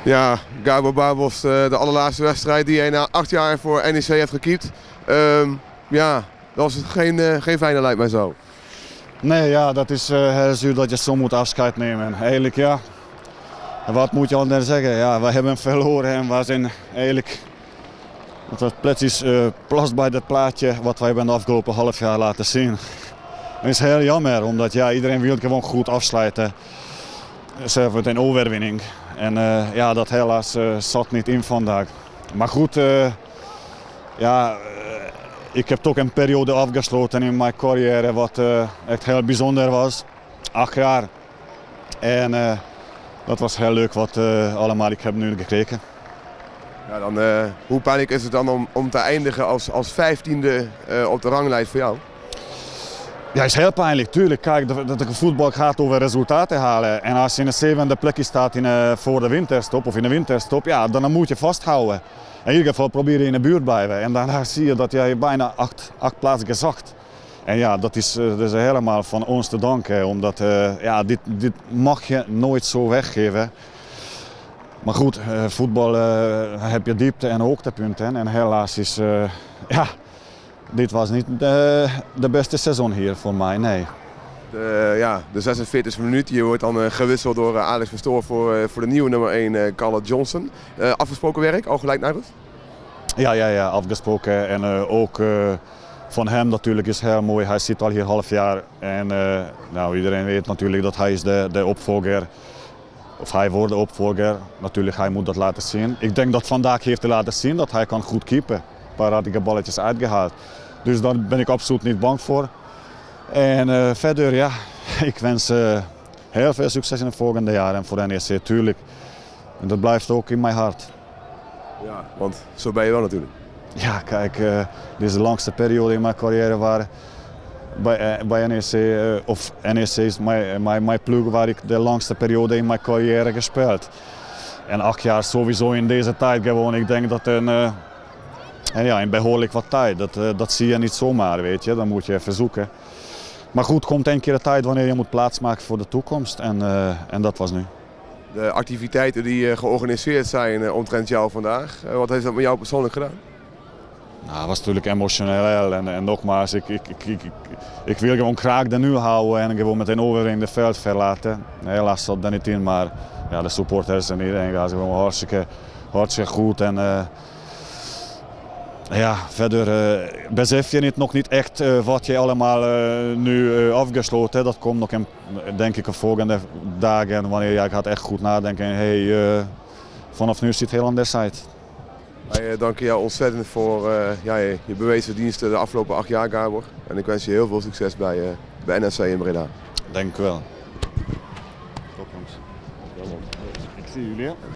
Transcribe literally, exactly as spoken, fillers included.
Ja, Gabor Babos, de allerlaatste wedstrijd die hij na acht jaar voor N E C heeft gekiept. Um, ja, dat was geen, uh, geen fijne, lijkt mij zo. Nee, ja, dat is uh, heel zuur dat je zo moet afscheid nemen. Eigenlijk ja, wat moet je anders zeggen? Ja, we hebben verloren en we zijn eigenlijk, dat precies uh, past bij het plaatje wat wij hebben de afgelopen half jaar laten zien. Het is heel jammer, omdat ja, iedereen wil gewoon goed afsluiten. Zelfs met een overwinning. En uh, ja, dat helaas uh, zat niet in vandaag. Maar goed, uh, ja, uh, ik heb toch een periode afgesloten in mijn carrière wat uh, echt heel bijzonder was. Acht jaar. En uh, dat was heel leuk wat uh, allemaal ik heb nu gekregen. Ja, dan, uh, hoe pijnlijk is het dan om, om te eindigen als, als vijftiende uh, op de ranglijst voor jou? Ja, het is heel pijnlijk. Tuurlijk, kijk, de, de voetbal gaat over resultaten halen. En als je in de zevende plekje staat in, uh, voor de winterstop of in de winterstop, ja, dan moet je vasthouden. In ieder geval proberen in de buurt blijven. En daarna zie je dat je bijna acht, acht plaatsen gezakt. En ja, dat is, uh, dat is helemaal van ons te danken. Omdat uh, ja, dit, dit mag je nooit zo weggeven. Maar goed, uh, voetbal uh, heb je diepte- en hoogtepunten. En helaas is, uh, ja, dit was niet de, de beste seizoen hier voor mij, nee. De, ja, de zesenveertigste minuut, je wordt dan uh, gewisseld door uh, Alex Pastoor voor, uh, voor de nieuwe nummer één, uh, Carla Johnson. Uh, afgesproken werk, al gelijk naar rust? Ja, ja, ja, afgesproken. En uh, ook uh, van hem natuurlijk is heel mooi. Hij zit al hier half jaar. En uh, nou, iedereen weet natuurlijk dat hij is de, de opvolger. Of hij wordt de opvolger. Natuurlijk, hij moet dat laten zien. Ik denk dat vandaag heeft hij laten zien dat hij kan goed keepen. Een paar hartige balletjes uitgehaald. Dus daar ben ik absoluut niet bang voor. En uh, verder, ja, ik wens uh, heel veel succes in het volgende jaar en voor N E C, tuurlijk. En dat blijft ook in mijn hart. Ja, want zo ben je wel natuurlijk. Ja, kijk, uh, dit is de langste periode in mijn carrière waar bij, uh, bij N E C, uh, of N E C is mijn, mijn, mijn ploeg waar ik de langste periode in mijn carrière gespeeld. En acht jaar sowieso in deze tijd gewoon, ik denk dat een, uh, en ja, een behoorlijk wat tijd, dat, uh, dat zie je niet zomaar, weet je, dan moet je even zoeken. Maar goed, komt een keer de tijd wanneer je moet plaatsmaken voor de toekomst en, uh, en dat was nu. De activiteiten die uh, georganiseerd zijn uh, omtrent jou vandaag, uh, wat heeft dat met jou persoonlijk gedaan? Nou, het was natuurlijk emotioneel en, en nogmaals, ik, ik, ik, ik, ik wil gewoon graag de nu houden en gewoon met een overwinning het veld verlaten. Helaas zat dat niet in, maar ja, de supporters en iedereen gaan gewoon hartstikke, hartstikke goed. En, uh, ja, verder uh, besef je niet, nog niet echt uh, wat je allemaal uh, nu uh, afgesloten. Dat komt nog in, denk ik, de volgende dagen wanneer jij gaat echt goed nadenken. Hey, uh, vanaf nu ziet het heel anders uit. Wij uh, danken jou ontzettend voor uh, ja, je, je bewezen diensten de afgelopen acht jaar, Gabor. En ik wens je heel veel succes bij, uh, bij N E C in Breda. Dank u wel. Tot jongens. Ik zie jullie.